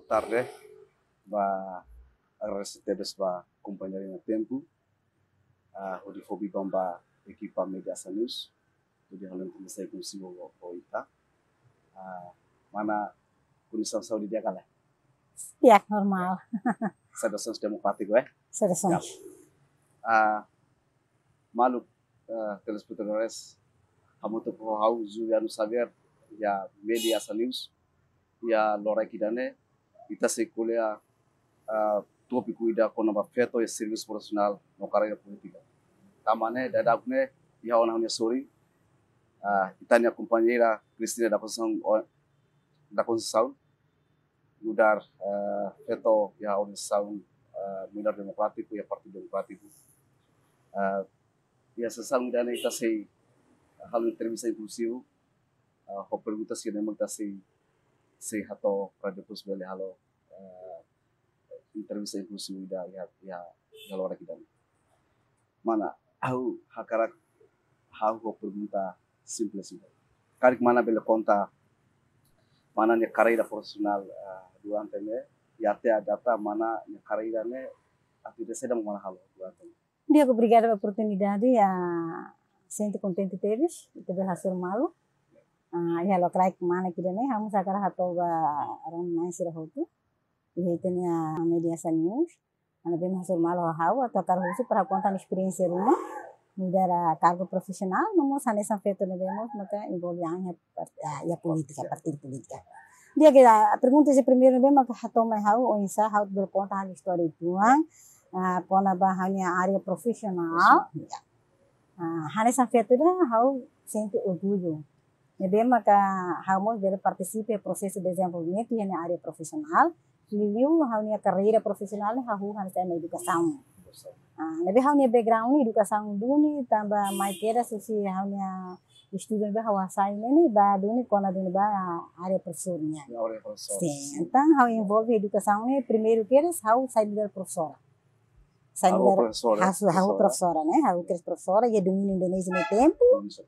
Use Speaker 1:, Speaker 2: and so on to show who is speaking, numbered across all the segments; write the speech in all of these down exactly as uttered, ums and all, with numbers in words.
Speaker 1: tarde, ba agradecemos ba companheiro na tempo, a uh, Hobi Bamba equipa Media News, jadi halan comecei consigo o ita, uh, mana condição saúde dia kala.
Speaker 2: Ya, normal.
Speaker 1: Saudações democrático, eh?
Speaker 2: Saudações.
Speaker 1: Ah, malu uh, telespectadores, kamu tu hau Juliano Xavier ya Media News, ya Lora Kidane, kita sekolah uh, tópico ida com nova feito e serviço profissional no carreira política. Tamane dadakne ya ona unia sorry, ah itania companheira Cristina da Conceição da Conceição mudar uh, feito ya organização uh, Mudar Democrático e Partido Democrático. Uh, ya sesang dana ita sei hal entrevista inclusivo, uh, ho perguntas que nem ita sei sei hato radio posbele halo uh, entrevista inclusivo ida ya ya halo ora kita. Mana au hakarak hau ho pergunta simples ida. Karik mana bele conta mana nya carreira profissional uh, durante ne ya te data mana nya carreira ne akita sedang mana halo durante.
Speaker 2: Dia obrigada pela oportunidade, a sinto contente teres, teve hasil malu. Ah, ya lo krai mana kira ne, hamu sakara hato ba aron nai sira hotu. Ini tenia Media News, ana bem hasil malu hau atau kar husu para contar experiência rumah, mudar cargo profissional, nomos hanesan feito ne vemos, maka envolve ya ya política, partido política. Dia que a pergunta se primeiro bem maka hato mai hau o insa hau berkonta hal história tuang. Uh, pona bahannya area profesional, ya. Uh, hanya sampai itu dah, hau senti orgulho. Jadi maka hau mau bela participe proses de desenvolvimento yang area profesional, liu hau nia carreira profesional hau hanya sama educação. Uh, Nabi hau nia background ni educação duni, tambah mai kera sesi hau nia student bah hau asal ni bah duni kona duni bah area profesornya. Sim, então hau envolve educação ni primeiro kera hau sai dari profesor. Saya hau professora, né? Hau que professora, ia domínio Indonésia no tempo.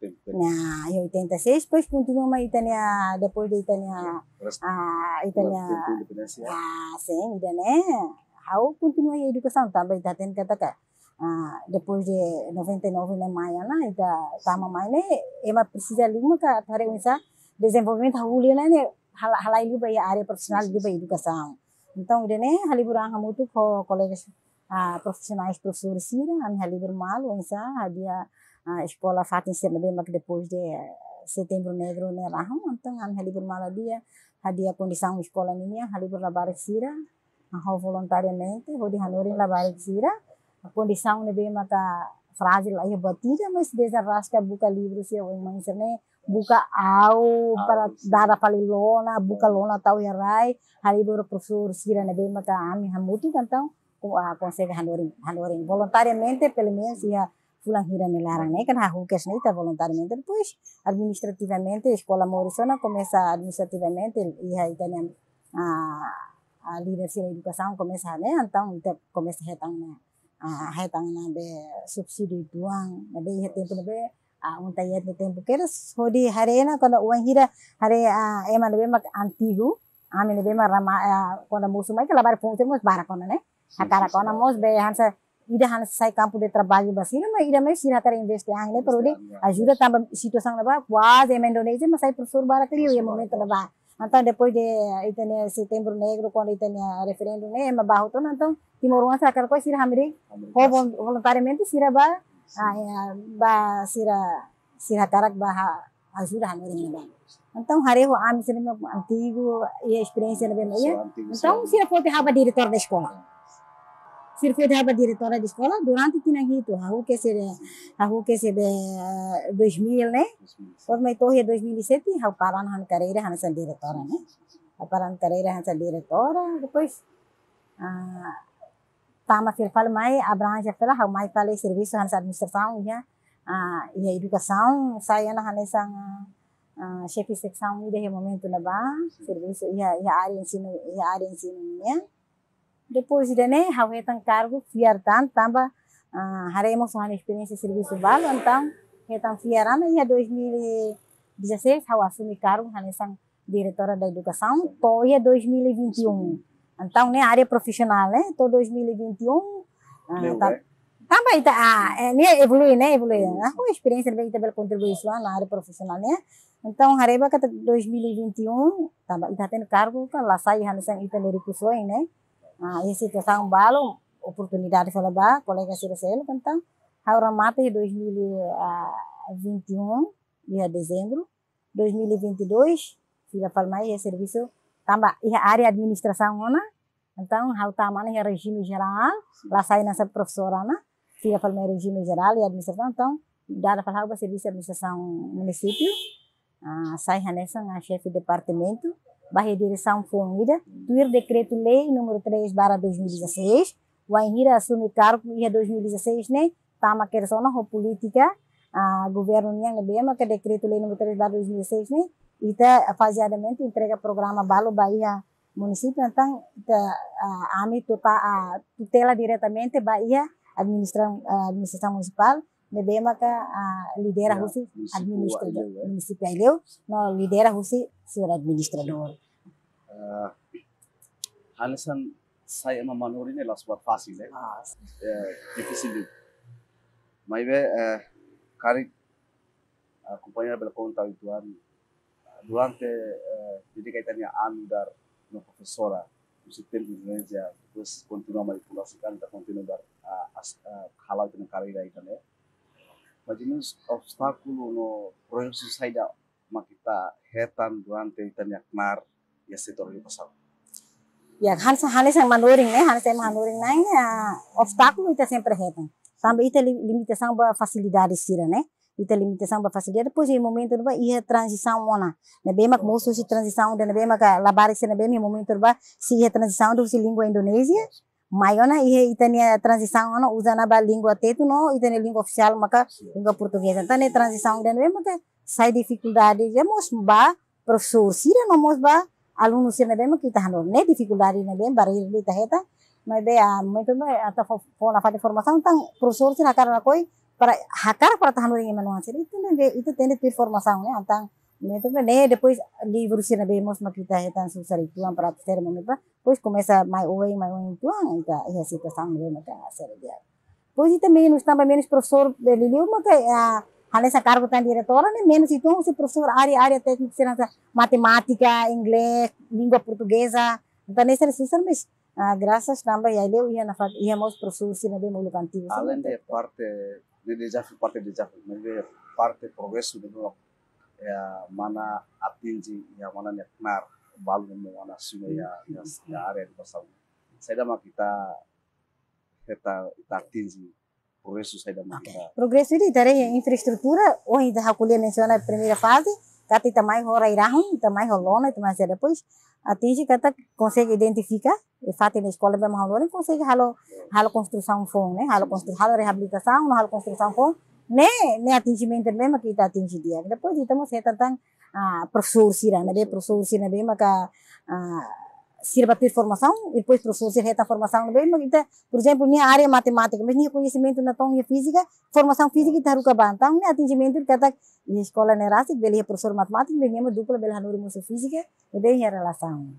Speaker 2: Na, em oitenta e seis, depois continua uma Itânia, depois da Itânia, a Itânia, ah, sim, ainda né? Hau continua a educação também, tá tendo que atacar. Ah, depois de noventa e nove na Maia, né? Ita sama mai né? Ema precisa lima ka tare unsa desenvolvimento hau li né? Hal halai liba ya área profissional liba educação. Então, ainda né? Haliburang hamu tu ko colegas Uh, profissionais professores sira, a minha livre mal, ou então a dia a escola fatin ser bem mas depois de setembro negro né lá, então a minha livre mal a dia a dia condição escola minha, a livre labar sira, a voluntariamente, vou de hanorin labar sira, a condição né bem mas frágil aí batida, mas desarrasca buka livro se o mãe né buka au para dar a palilona, buka lona tau ya rai, a livre professor sira né bem mas a minha hamutu então a consegue hanorin hanorin voluntariamente pelo menos ia fulang hira nelarang né kan hahu kes né tá voluntariamente depois administrativamente escola Morissona começa administrativamente ia itanya a a leadership educação começa né então ita começa hetang na a hetang na be subsidi tuang na be tempo na be a un taller de tempo que eres hodi harena quando uang hira hare a ema be mak antigo a me be marama quando musu mai que lavar ponte mos barakona né a cara kona mos be hansa ida hansa sai campo de trabalho basina mas ida mais sira cara investir ang ne perlu ajuda tambah situação leva quase em Indonésia mas sai professor barak liu em momento leva então depois de itania setembro negro quando itania referendum né mas bahu tu então timor leste akar ko sira hamiri ho voluntariamente sira ba ba sira sira karak ba ajuda hamiri ne então hari ho ami sira antigo e experiência ne bem então sira pode haba diretor da escola. Sirve dava diretora de escola durante tinha itu, aku que se aku que se dois mil né? Quando me torre dois mil e sete, aku paran han carreira han ser diretora né? Aku paran carreira han ser diretora, depois ah tama fir fal mai abrange fala aku mai fale serviço han administração ya ah e educação saya na han sang ah chefe secção de momento na ba serviço ya ya área ensino ya área ensino né? Depois de né, hau hetang cargo fiartan tambah uh, haremos uma experiência de serviço balo, então hetang fiarana ia dois mil e dezesseis hau assumi cargo hanesang diretora da educação, tô ia dois mil e vinte e um. Então, né, área profissional, né, tô dois mil e vinte e um.
Speaker 1: Leu,
Speaker 2: tá,
Speaker 1: né?
Speaker 2: também tá, ah, é, né, evolui, né, evolui. A experiência bem também contribuição na área profissional, né. Então, hareba que dois mil e vinte e um, tá, está tendo cargo kan lá sai hanesan ita lerikusoy, né. Ah, esse situação balo, oportunidade fala ba, colega Ciracelo, então, agora mata em dois mil e vinte e um, dia dezembro, dois mil e vinte e dois, fila palmai é serviço, tambah, ia área administração, né. Então, hal tamana é regime geral, lá sai nessa professora, né. Fila palmai regime geral e administração, então, dada para o serviço de administração município, ah, sai nessa a chefe de departamento, barra direção formida, tuir decreto-lei número três barra dois mil e dezesseis, o Ainhira assume cargo em dois mil e dezesseis, né, tama quersona ho política, a governo yang lebih que decreto-lei número três barra dois mil e dezesseis, né, ita faseadamente entrega programa balo Bahia município, então, ita a ami tota a tutela diretamente Bahia administração administração municipal, lebih maka uh, lidera
Speaker 1: Ya,
Speaker 2: husi
Speaker 1: município
Speaker 2: administrador,
Speaker 1: Aileu, eh.
Speaker 2: município Aileu, no lidera husi sur administrador.
Speaker 1: Uh, Hanesan saya memanuri ini lah sebuah fácil, eh.
Speaker 2: Ah,
Speaker 1: Eh, difícil. Mas eh, kari uh, companheira pela conta habitual durante uh, jadi kaitannya anudar no professora o sistema de influência depois continua manipulação tá continua dar uh, as uh, halal dengan carreira aí também. Mas obstáculo no projeto saída makita hetan durante itanya knar ya setor educação.
Speaker 2: ya hansa hanes yang manuring né, hanes yang manuring né, obstáculo ita sempre retam. Também ita limitação ba facilidade sira né. Ita limitação ba facilidade depois em momento ba ia transição ona. Na bem mak moço se transição de na bem mak labar se na bem em momento ba se ia transição do se língua Indonésia. Maiona ia itania transição ona usa na ba língua teto no itania língua oficial maka língua portuguesa. Então ne transição de na bem maka sai dificuldade já mos ba professor sira no mos ba aluno sira na bem mak kita handle ne dificuldade na bem barreira de taheta. Mas bem a momento ba atau for na fase formação então professor sira karena koi para hakar para tahan orang manual sih itu nih itu tendet informação né então itu né depois livro sih nabe mos makita hetan susah itu yang para ter momento depois começa mais oi mais oi itu então é situação né maka sério dia depois itu menos também menos professor belilio maka hal essa cargo tan diretora né menos itu se professor área área técnica será matemática inglês língua portuguesa então nesse susah mas ah, graças também ya leu ia na ia mos professor sih nabe mulu kantigo
Speaker 1: Além de parte de desafio, parte de desafio, mas parte progresso de novo, é mana atingir, é mana neknar, balu mana suma ya ya área de educação. Saya dah mak kita kita kita atingir progresso saya dah mak kita.
Speaker 2: Progresso ini dari infraestrutura, oh ini dah kuliah menciona a primeira fase, kata também hora irahun, também rolona, também se depois atingir kata consegue identificar, e fato na escola bem mal consegue halo halo construção fom, né? Halo construção, halo reabilitação, halo construção fom, né? Né atingimento mesmo que kita atingir dia. Depois estamos se tentang ah professor sira, né? Professor sira bem maka ah sirva ter formação, e depois professor sira reta formação bem, mas kita, por exemplo, minha área matemática, mas minha conhecimento na tão física, formação física kita harus kabantang, né? Atingimento kata di escola nerasik, beli professor matemática, beli mesmo dupla beli hanuri musuh física, bem a relação.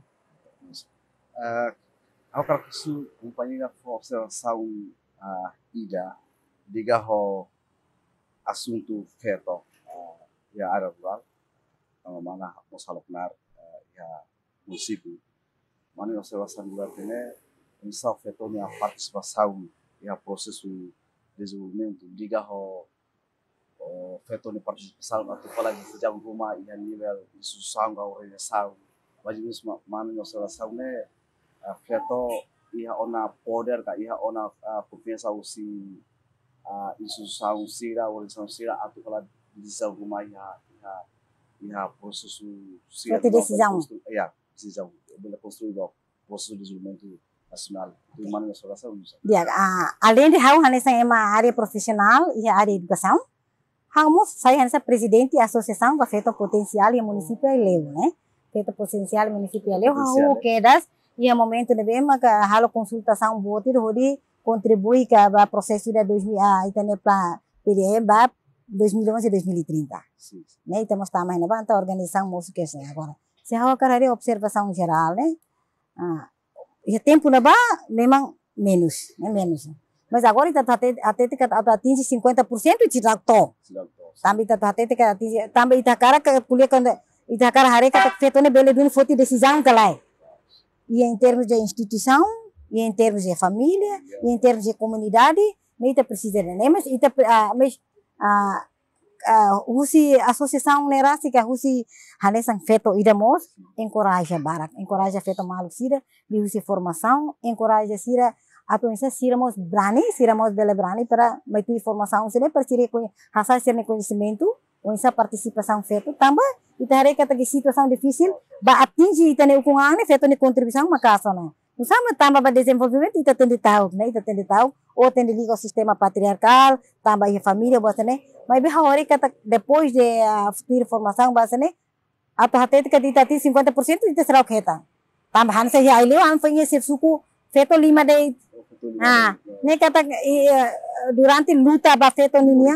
Speaker 1: Uh, Aku kalau kesu companheira for observação uh, ida diga ho assunto feto uh, ya área rural uh, mana nós haloknar uh, ya município mana observação rural tene insau feto ni a participação ya processo de desenvolvimento diga ho uh, feto ni participação atau falar de sejam rumah ya nível de susang ga organização mas mana observação ne Uh, feto iha ona poder ka iha ona uh, provinsa usi uh, instituição sira organização sira atau kalau decisão rumah iha iha iha proses sira
Speaker 2: decisão
Speaker 1: ya decisão bela construir o processo de desenvolvimento nacional itu mana yang salah satu
Speaker 2: dia uh, além de hau hanesa ema área profissional e área educação hamos saya hanesa presidente associação da feto potencial e município Aileu né feto potencial município Aileu hau quedas e a momento de bem maka halo consultação botir hodi contribui ka ba processo de dois mil ah itane para P D E ba dois mil e onze a dois mil e trinta né estamos também na banda organização moço que é agora Se hawa cara observação geral, né? Ah, e tempo na ba memang menos, né? Menos. Mas agora está até até que atinge cinquenta por cento de to. Também está até que atinge, também está cara que kuliah quando está cara hari kata feito né bele dun foto decisão que lá. E em termos de instituição, e em termos de família, e em termos de comunidade, nem está precisa né? Mas ita mas ah Uh, husi associação nerástica husi hanesan feto idamos encoraja barak encoraja feto malu sira di husi formação encoraja sira atau isa sira mos berani sira mos bela berani para maitu formação sira para sira com hasa sira conhecimento ou isa participação feto tambah ita hari kata que situação difícil ba atingi ita ne ukungan feto ne contribuição makasa na sama tambah ba desenvolvimento ita tende tahu né ita tende tahu ou tende liga ao sistema patriarcal tambah a família boa né mas bem hora kata depois de uh, futura formação basta né atau hati que kita ti cinquenta por cento itu serau kita tambahan saya ileu an fanya suku feto lima de ah ne kata durante luta ba feto ninya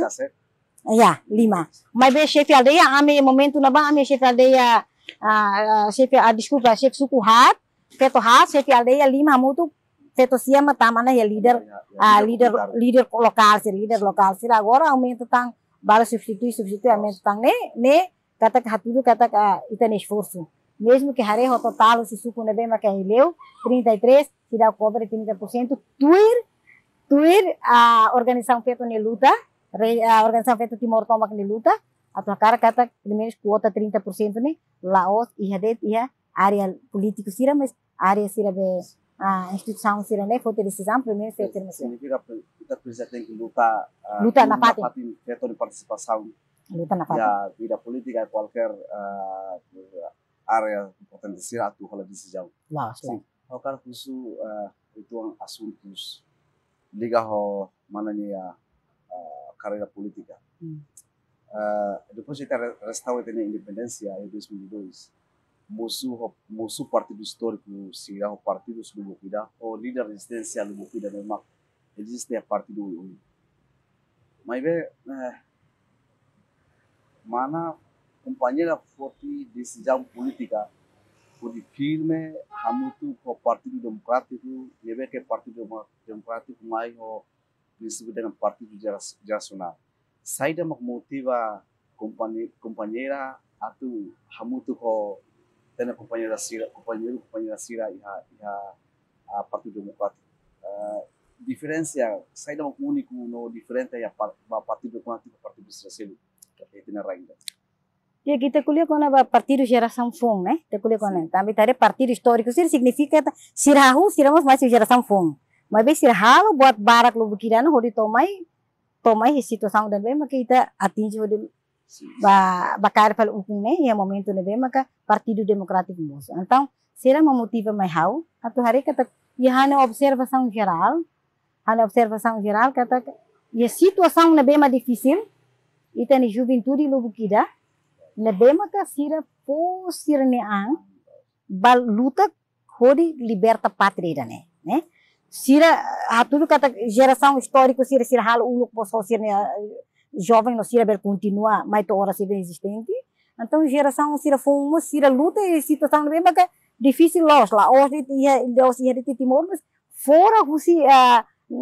Speaker 2: ya lima mas bem chefe aldeia ame momento na ba ame chefe aldeia ah chefe ah desculpa chefe suku hat feto hat chefe aldeia lima mutu feto siama tamana ya leader ah leader leader lokal sih leader lokal sih agora aumenta tang bala substitui substitui aumenta tang ne ne kata que hatudo kata que ita ne esforço mesmo que hare ho total se suco ne bem ma que ileu trinta e três se dá cobre trinta por cento tuir tuir a organização feito ne luta a organização feito Timor Tombak ne luta atau cara kata primeiro quota trinta por cento ne Laos e hadet ia área político sira mas área sira be a instituição sira ne foto decisão primeiro feito
Speaker 1: significa kita precisa ter que lutar
Speaker 2: luta na parte
Speaker 1: feito de participação
Speaker 2: luta na parte
Speaker 1: a vida política qualquer uh, área importante sira atu kalau decisão
Speaker 2: lá sim
Speaker 1: o cara khusus uh, itu assuntos liga ho mana ni a uh, carreira política hmm. uh, depois de ter restaurado a independência em dois mil e dois musuh musuh partido histórico sira o partido Lubukida o líder resistência Lubukida memang existe a partido ini mas be uh, mana companheira forte decisão política por firme hamutu o partido democrático nebe que partido democrático mais o princípio dengan partido gerasional saída motiva companheira atau hamutu o tena companheira sira companheiro companheira sira iha iha a partido democrático uh, diferença saída único no diferente ya partido democrático partido socialista que tem ainda.
Speaker 2: Ya kita kuliah kona ba partido geração fong, né? Kita kuliah kona. Tapi tadi partido histórico sih significa sirahu siramos masih geração fong. Mas bem sirhalo buat barak lu bukirana hodi tomai tomai situação dan bem maka kita atingi hodi ba bakar pal ukung né? Ya momento ne bem maka partido democrático moço. Então, será uma motiva mais hau atau hari kata ya hana observação geral, hana observação geral kata ya situação ne bem mais difícil. Ita ni juventude lu bukida lebema ka sira po sira ne ang bal luta hodi liberta pátria né né sira hatudo kata geração histórico sira sira hal uluk posso sira jovem no sira ber continua mais to hora sira existente então geração sira fomo sira luta e situação lebema ka difícil los lá hoje ia los ia de Timor mas fora husi a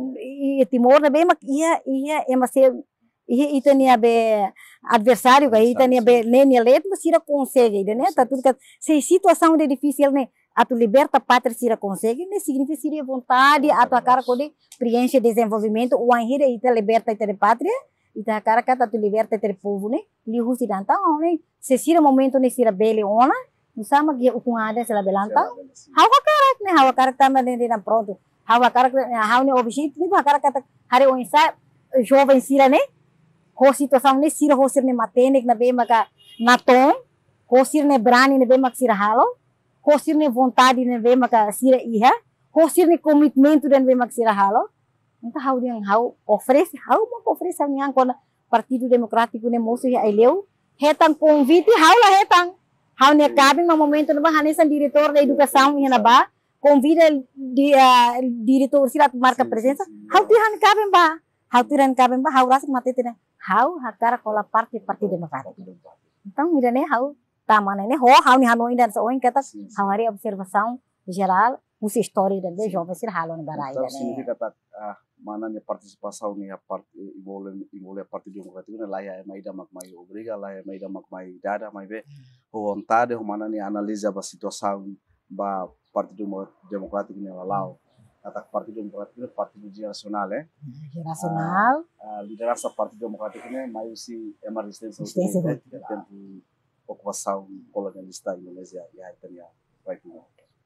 Speaker 2: Timor lebema ia ia emase e ita nia be adversário que ita nia be nenia let mas sira consegue né tá tudo que se situação de difícil né a tu liberta pátria sira consegue né significa sira vontade a tua cara quando preenche desenvolvimento o anhira ita liberta ita de pátria ita cara kata tu liberta ita de povo né li husi danta né se sira momento né sira bele ona usama que o com ada sela belanta hawa cara né hawa cara também né na pronto hawa cara hawa né objetivo hawa cara kata hari o insa jovem sira né ho situação ne sira ho sir ne matenik na be maka naton ho sir ne brani ne be mak sira halo ho sir ne vontade ne be maka sira iha ho sir ne commitmento ne be mak sira halo então how dia how oferece how mo oferece ang kon partido democrático ne moço ya eleu hetang convite how la hetang how ne cabing no momento no ba hanesan diretor da educação ya na ba convida di uh, diretor sira marca presença how ti han cabing ba how ti ran cabing ba how rasik mate tina how hakara kola parti parti demokratik então mira né how Taman ini ho hau ni hanoi dan so kata hawari observação geral usa história dan de jovem sir halo ni barai
Speaker 1: Então
Speaker 2: dan
Speaker 1: significa tak ah, mana ni participação ni a parte envolve envolve a parte democrática ni lá é mais da mais obriga lá é mais da mais dada mais be vontade mana ni analisa a situação ba partido democrático ni lá atak partido democrático ni partido geracional eh
Speaker 2: geracional
Speaker 1: a liderança partido democrático ni mais si é uma resistência ao tempo ocupação colonialista Indonésia ya Italia right now.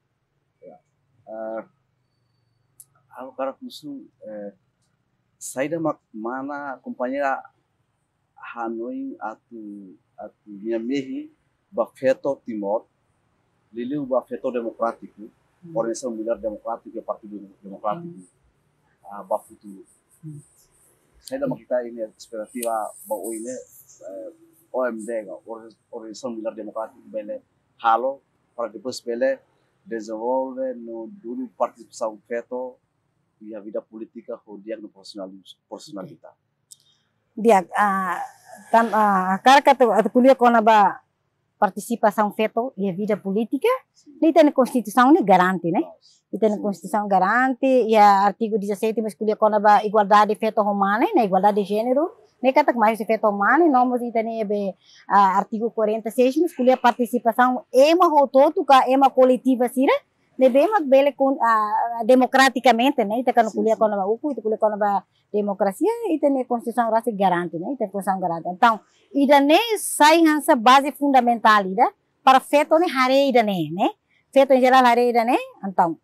Speaker 1: Uh, Aku cara kusu eh, saída mak mana companheira Hanoi atu atu minha mehi bafeto Timor liliu bafeto democrático hmm. Organização Mulher Democrática e Partido Democrático hmm. uh, bafutu hmm. Saída mak kita ini expectativa bahwa ini eh, O M D Organização Mulher Democrática bele halo para depois bele desenvolve no duro participação feto e a vida política ou dia no profissionalidade.
Speaker 2: Dia ah tam ah cara kata kuliah kona ba participação feto e a vida política, ni tem constituição ni garante, né? E tem constituição garante e a artigo dezessete mas kuliah kona ba igualdade feto humana, né? Igualdade de gênero. Nem kata que mais feito humano, não mas itane be artigo quarenta e seis mas kuliah participação é uma rototo ka é uma coletiva sira, ne be mak bele con democraticamente, né? Ita kan kuliah kona ba uku, ita kuliah kona ba democracia, itane constituição rasa garante, né? Ita constituição garante. Então, ida ne sai hansa base fundamental ida para feito ne hare ida ne, né? Feito em geral hare ida ne, então,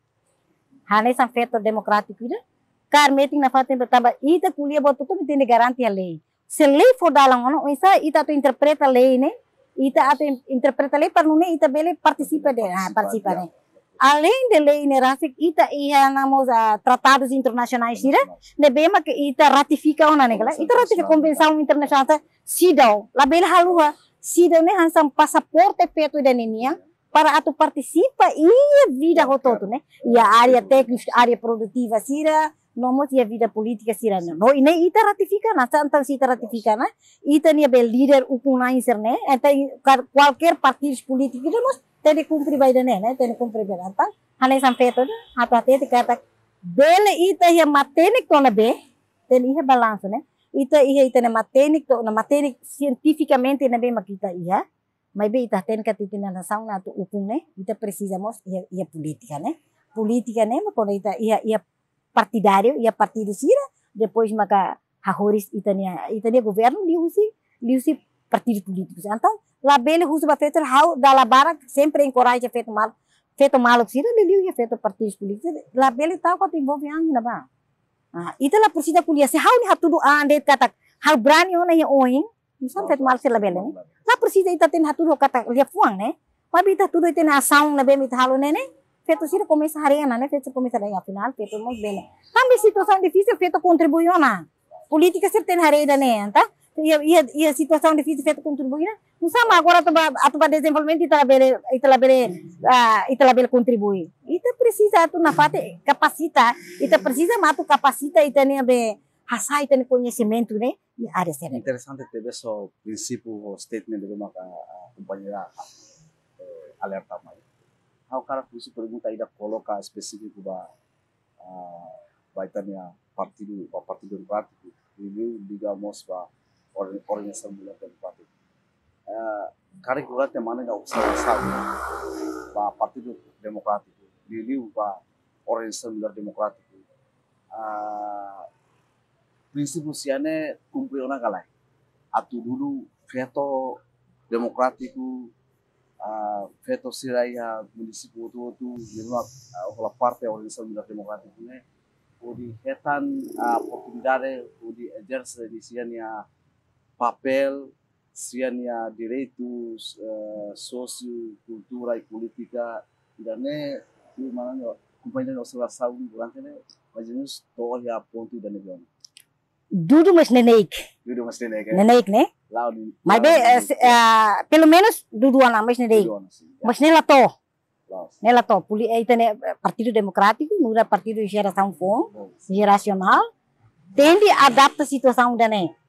Speaker 2: hane san feito democrático ida car meeting na fatin betaba ita kuliah botu tu tende garanti a lei. Se lei for dalam ono, isa ita tu interpreta lei ne, ita atu interpreta lei para nune ita bele participa de, ah, participa ne. Além de lei ne rasik ita ia namos a tratados internacionais sira, ne bema que ita ratifica ona ne kala, ita ratifica convenção internacional ta sidau, la bele halua, sidau ne hansam passaporte feito da nenia para atu participa ia vida rototo ne, ia área técnica, área produtiva sira, nomos ia vida política sirana. No ini ita ratifica na tentang ita ratifica na ita nia bel líder upuna inserne então qualquer partido político demos tem cumprir vai dane né tem cumprir bem então hane sampai itu hatu hati kata bel ita ia matenik to na be tem ia balanço né ita ia ita na matenik to na matenik cientificamente na be makita ia mas be ita tem que titina na saung na tu upun né ita precisamos ia ia política né política né mas quando ita ia ia partidário e a partido sira depois maka hahoris itania itania governo liusi liusi partidos políticos então lá bele husu ba feito how da la bara sempre encoraja feito mal feito mal sira liu ia feito partidos políticos lá bele tau ko envolve angin na ba ah ita la precisa kuliah se how ni hatudu ande kata how brani ona ia oing misal feito mal sira bele ne la precisa ita ten hatudu kata lia fuang ne mabi ita tudu ita na sound na be mit halo ne ne feito sira começa arena, né? Feito começa daí afinal, feito muito bem. Também situação difícil, feito contribuiu na política sir tem arena né, tá? E e a situação difícil feito contribuir, não sama agora tu atu ba desenvolvimento ita bele ita bele ah ita bele contribuir. Ita precisa tu na parte capacita, ita precisa matu capacita ita ne be hasa ita ne conhecimento né? E área séria.
Speaker 1: Interessante ter esse princípio o statement de uma companheira alerta mais. How cara pusi pergunta ida coloca específico ba uh, baitania partido ba partido democrático review digamos ba organização mulher democrática uh, cara que tem mana da observação ba partido democrático review ba organização mulher democrática uh, prinsípio siane cumpriu na galai atu dulu veto democrático Uh, feto siraya município tu memang ola parte organização mulher democrática né o di hetan a oportunidade o di exerce di siania papel siania direitos uh, socio cultura e política dan ne di mana no companhia observação durante ne majlis to ya ponto dan ne
Speaker 2: Dudu mas nenek
Speaker 1: Dudu mas nenek
Speaker 2: nenek né mas be uh, pelo menos dua nama mas nede mas nela to nela to puli ita ne partido democrático nura partido geração fom geracional tende adapta situação da ne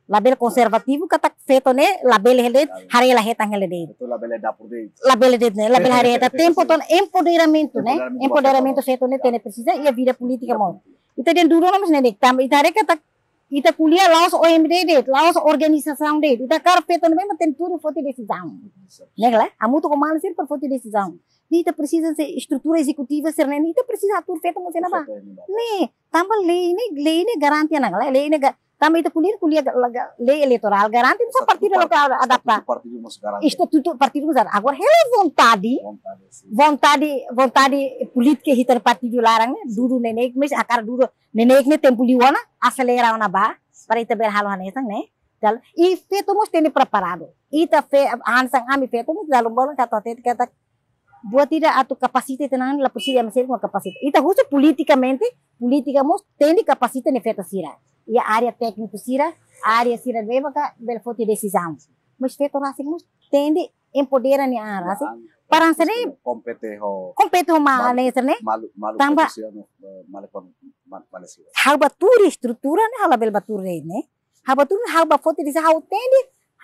Speaker 2: label konservativo katak feto ne label helet hari lah hetang helet
Speaker 1: Itu labelnya dapur deh.
Speaker 2: label det ne label hari heta tempo ton empoderamento ne empoderamento feto ne tene precisa ia vida política mo ita den duro namas ne dek tam ita reka tak ita kuliah laos O M D det laos organisação det ita kar feto ne mesmo tem tudo foto decisão ne lá amu to comando ser por foto decisão ita precisa ser estrutura executiva ser ne ita precisa atur feto mo sena ba ne tambah lei ne lei ne garantia na lei ne tambah ita kuliah kuliah lei eleitoral garanti bisa partido local adaptar estatuto partido usar agora ela vontade vontade vontade política hitar partido larang ne duru nenek mes akar duru nenek ne tempo liwana acelera na ba para ita berhalo hanesang ne dal e feto mos tene preparado ita fe ansang ami feto mos dalam bola kata kata buat tidak atau kapasitas tenang la posisi mesir com kapasitas ita husu politicamente politica mos tene kapasitas ne feto sira e a área técnica sira a área sira bem ka bel foto decisão mas feto rasik mos tende empodera ni a rasik parang sene
Speaker 1: kompete ho
Speaker 2: compete ho ma ne sene
Speaker 1: malu malu
Speaker 2: tambah
Speaker 1: malekon Malaysia
Speaker 2: how baturi estrutura ne hala bel bature ne how baturi how ba foto desa how tende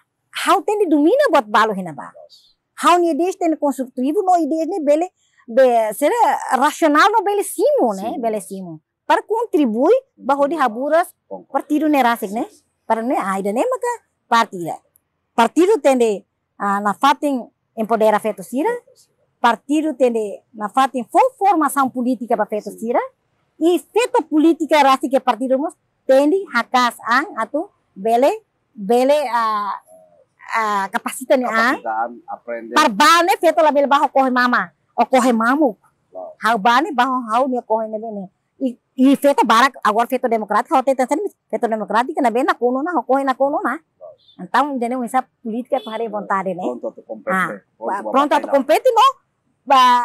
Speaker 2: how tende domina buat balo hina ba how ni ideia tende construtivo no ideia ne bele be será racional no bele simo ne bele simo para contribui bajo de haburas partido ne rasik ne para ne aida ne maka partida partido tende uh, na fatin empodera feto sira partido tende na fatin for formação política para feto sira e feto política rasik que partido mos tende hakas ang atau bele bele uh, uh, kapasita ni ang par bane feto la bele bajo corre mama o corre mamu how bane bajo how ni corre ne bene e e feto barak agora feto democrático how tenta feto democrática na bena kuno na corre na kuno na então entendeu essa política para vontade né
Speaker 1: pronto to compete
Speaker 2: pronto to compete no ba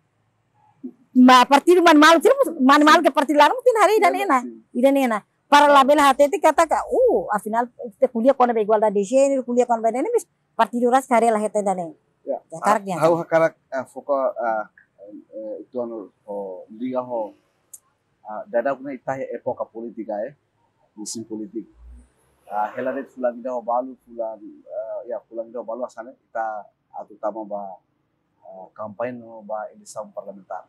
Speaker 2: ma partido man mal man mal que partido lá não tem hari dan ena ida nena para la bela hatete kata ka uh afinal te kuliah com a igualdade de gênero kuliah com a bene mas partido ras kare la hete dan
Speaker 1: ya
Speaker 2: karak dia
Speaker 1: how karak foka itu anu liga ho dada kuna itah epoca politika eh musim politik heladet fulan ida ho balu fulan ya fulan ida ho balu asane ita atau tama ba kampanye no ba eleição parlamentar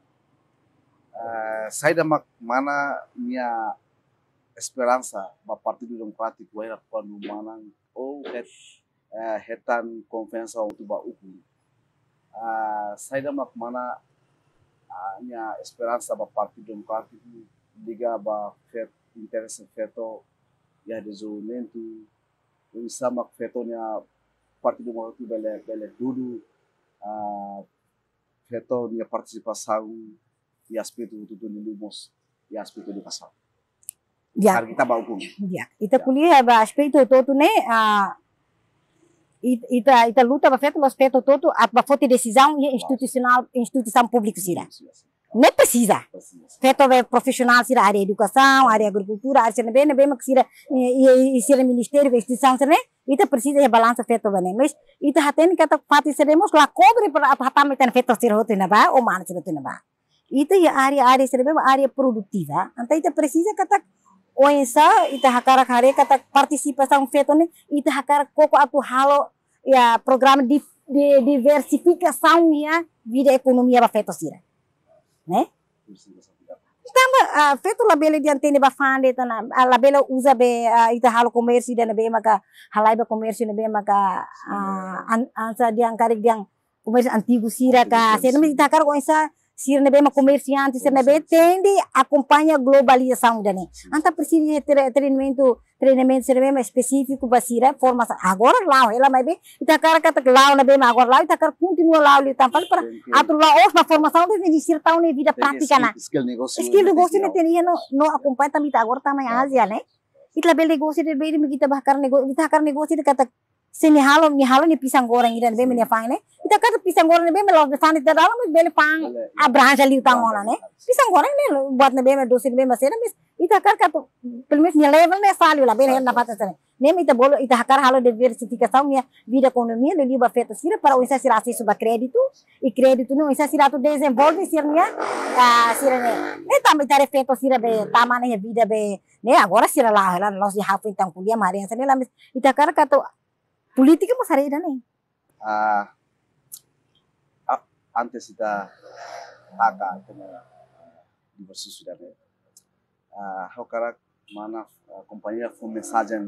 Speaker 1: saída mana minha esperança ba partido democrático era quando mana ou het hetan confiança untuk ba uku saída mana minha esperança ba partido democrático liga ba fet interesse feto ya desenvolvimento o sama feto nya partido democrático bele bele dulu feto nya participação e aspecto tudo nilumos e aspecto educação
Speaker 2: ya
Speaker 1: kita ba hukum
Speaker 2: ya ita kuliah ba aspecto todo ne ita ita luta ba feto aspecto todo at ba foto decisão e institucional instituição pública sira não precisa feto be profissional sira área educação área agricultura área sira bem bem que sira e sira ministério instituição sira ita precisa de balança feto bene mas ita haten kata pati seremos la cobre para hatam ita feto sira hoto na ba o man sira na ba ita ya área área sira bem área produtiva anta ita precisa kata o esa ita hakara kare kata participação feto ne ita hakara koko atu halo ya programa de, de diversificação ya vida economia ba feto sira né tamba uh, feto la bele diante ne ba fande tana la bele usa be uh, ita halo comércio dana be maka halai ba comércio ne be maka uh, an, ansa diang karik diang comércio antigo sira ka sena ita hakara ko esa sira ne be ma comerciante sira ne be tende acompanha globalização dane anta precisa de treinamento treinamento sira be ma específico ba sira formação agora lá ela mai be ita cara kata lá na be ma agora lá ita cara continua lá ali tampal para atro lá os na formação de sira tau ne vida prática na
Speaker 1: skill negócio
Speaker 2: skill negócio ne tenia no no acompanha tamita agora tamai Ásia né itla bel negócio de be kita bakar negócio ita bakar negócio de kata sini halo ni halo ni pisang goreng idan be me fang ne ita kata pisang goreng ne be me lo fang dalam bele fang abranja li utang ona ne pisang goreng ne buat ne be me dosin be masera mis ita kar katu pelo menos minha level né falho lá bem na fata sana nem ita bolo ita hakar halo diversificação minha vida economia ele liba feita sira para o insa sira acesso a crédito e crédito não insa sira tu desenvolve sira minha ah sira né e também tá feito sira be tamana minha vida be né agora sira lá lá nós de hafu então kuliah maria sana lá ita kar katu política mas hari né
Speaker 1: Ah, a- antes kita taka kena diversos sudah ne. Ah, hau karak mana ah, companhia foi mensagem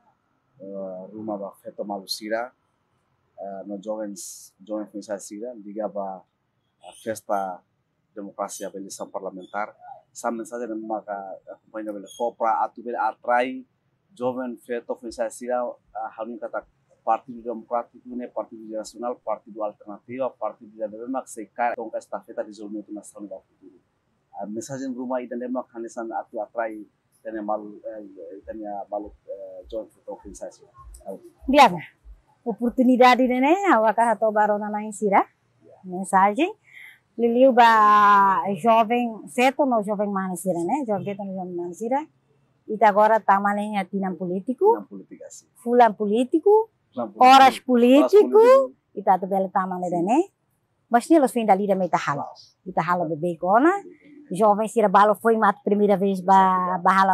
Speaker 1: ah, rumah ba feto malusira ah, no jovens jovens mensagem liga ba ah, festa demokrasi a eleição parlamentar essa mensagem maka a companhia bela for para atu bela atrai jovem feto mensagem ah, hau kata Partido Democrático, né, Partido Nacional, Partido Alternativa, Partido da Demak, secar então esta festa de desenvolvimento nacional do futuro. A mensagem rumah ida Demak hanesan atu atrai tanya malu tanya malu joint organisasi.
Speaker 2: Biar oportunidade né awaka hato barona na insira mensagem liliu ba jovem seto no jovem manisira né jovem seto no jovem manisira ita agora tamalenya tinam político
Speaker 1: Tinam politika sih.
Speaker 2: fulan político horas político ita tu bela tamane né mas nelos fim da lida me ita halo ita halo bebê kona jovem sira balo foi mat primeira vez ba bahala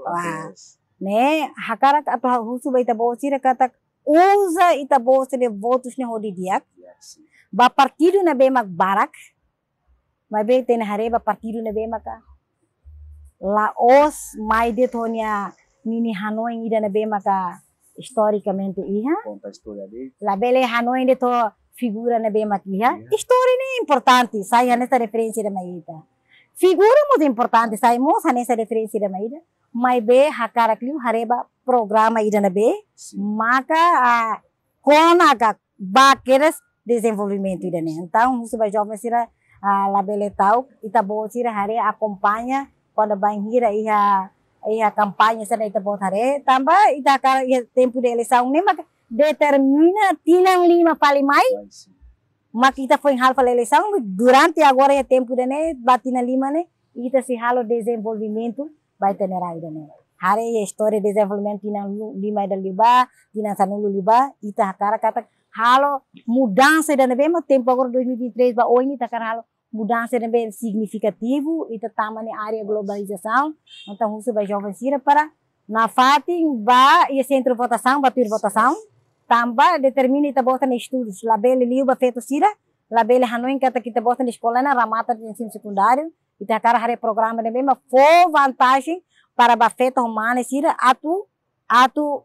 Speaker 2: né hakara atau husu ba ita bo sira kata usa ita bo sira votos ne hodi diak ba partido na be mag barak mas be ten hare ba partido na be maka la os mai de tonia nini Hanoi ida na be maka historicamente iha
Speaker 1: Conta a história dele.
Speaker 2: la bele Hanoi de to figura na be maka iha história ne importante saya nessa referência da maita figura muito importante sai mos nessa referência da maita mai be hakara kliu hareba programa ida na be maka a kona ka baqueras desenvolvimento ida ne então isso vai jovem sira a la bele tau ita bo sira hare acompanha quando vai hira iha iha campanha sana ita bo hare tambah ita ka tempo de eleição nem maka determina tinang lima palimai mak ita foi hal para eleição durante agora é tempo de né batina lima né ita se halo desenvolvimento vai ter ida né hare a história de desenvolvimento tinang lima da liba tinang sanulu liba ita hakara kata halo mudança da nebe tempo agora dois mil e vinte e três ba hoje ita kara halo mudança da nebe significativo ita tamane área globalização então isso vai jovem sira para na fatin ba e centro votação batur votação tambah determina ita bota na estudos labele liuba feito sira labele Hanoi kata kita bota na escola na ramata de ensino secundário ita kara hare programa da nebe for vantagem para ba feito humana sira atu atu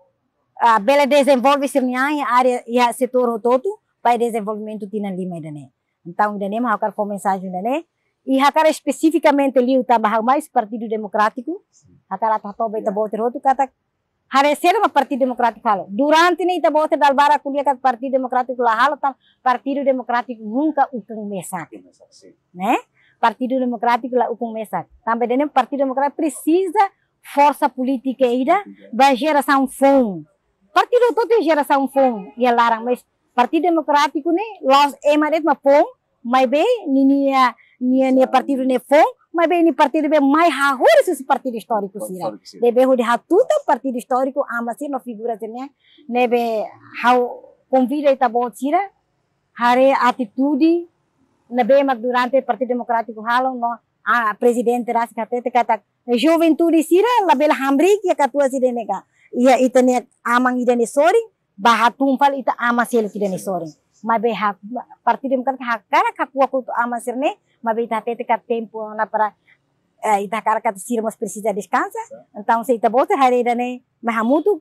Speaker 2: a bela desenvolve sirnya área e setor todo para desenvolvimento tina lima dane então dane ma hakar for mensagem dane e hakar especificamente liu tabah mais Partido Democrático hakar atato beta bote roto kata hare ser uma Partido Democrático halo durante ni ita bote dal bara kuliah kat Partido Democrático la halo tam Partido Democrático nunca ukang mesak né Partido Democrático la ukang mesak também dane Partido Democrático precisa força política ida ba geração fome Partido todo tem geração fome e larang mas Partido Democrático ne los emaret ma fome mas bem ni ni ni partido ne fome mas bem ni partido be mais hahur esse partido histórico sira debe ho de hatuta partido histórico ama sir no figura sirnya nebe how convida ita bot sira hare atitude nebe mag durante Partido Democrático halo no a presidente ras katete kata juventude sira label hamri que katua sira nega ia ita ne amang ida ne sori bahatum fal ita ama sel kida ne sori mabe hak Partido Democrático hakara kakua ku ama sirne mabe ita tete kat tempo na para ita kara kat sir mas precisa descansa então se ita bota hareda ne mahamutu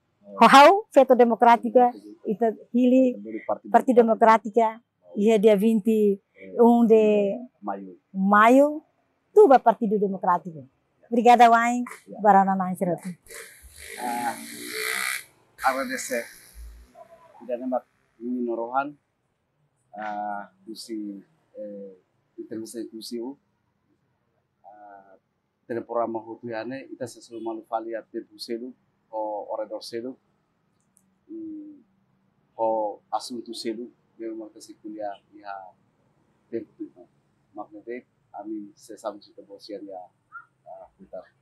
Speaker 2: hau feto democrática ita hili Partido Democrática ia dia vinte e um de
Speaker 1: Maio
Speaker 2: maio tuba Partido Democrático obrigada wain barana na siratu
Speaker 1: uh, agradecer tidak nemat ini norohan uh, kusi eh, intervista kusi u uh, dari programa hutuyane ita sesuatu malu faliat de buselu o orador selu o asunto selu memang kasih kuliah ya tempo maknanya amin sesama kita bosian ya uh, putar